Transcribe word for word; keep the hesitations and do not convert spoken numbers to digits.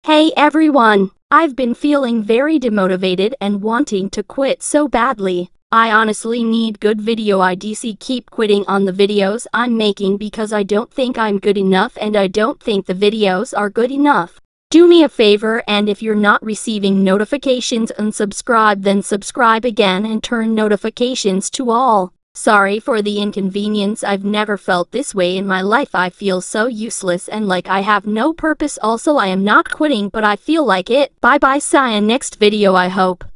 Hey everyone! I've been feeling very demotivated and wanting to quit so badly. I honestly need good video ideas. Keep quitting on the videos I'm making because I don't think I'm good enough and I don't think the videos are good enough. Do me a favor, and if you're not receiving notifications, unsubscribe, then subscribe again and turn notifications to all. Sorry for the inconvenience. I've never felt this way in my life. I feel so useless and like I have no purpose. Also, I am not quitting, but I feel like it. Bye bye, see ya next video, I hope.